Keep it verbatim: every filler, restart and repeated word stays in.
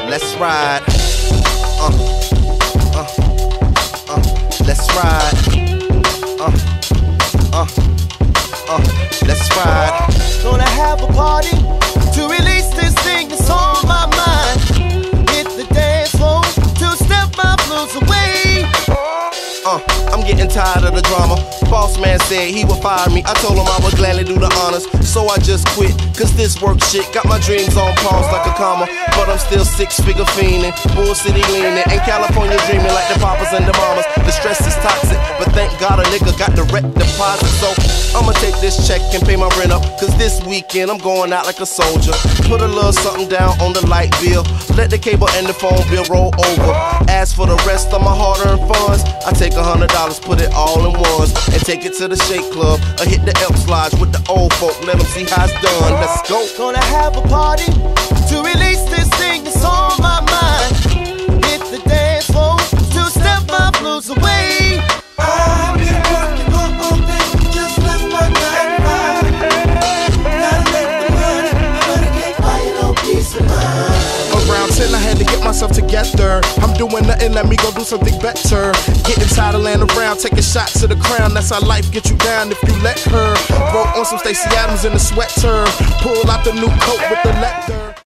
let's ride. Uh, uh, uh, let's ride. Uh, uh, uh, let's ride. Gonna have a party to release this thing that's on my mind. Hit the dance floor to step my blues away. Uh, I'm getting tired of the drama. Boss man said he would fire me. I told him I would gladly do the honors, so I just quit. Cause this work shit got my dreams on pause like a comma. But I'm still six figure fiending, Bull City leaning, and California dreaming like the papas and the mamas. The stress is toxic, but thank God a nigga got the rent deposit. So I'ma take this check and pay my rent up. Cause this weekend I'm going out like a soldier. Put a little something down on the light bill. Let the cable and the phone bill roll over. As for the rest of my hard-earned funds, I take a hundred dollars, put it all in ones, and take it to the shake club or hit the Elks Lodge with the old folk. Let them see how it's done. Let's go. Gonna have a party to release this thing that's on my mind. Hit the dance floor to step my blues away. I've been working all day, just left my nine to five. Gotta make the money, but I can't buy you no peace of mind. Around ten, I had to get myself together. I'm doing nothing, let me go do something better. Getting tired of laying around, taking shots to the crown. That's how life get you down if you let her. Throw on some Stacey Adams in the sweater. Pull out the new coat with the leather.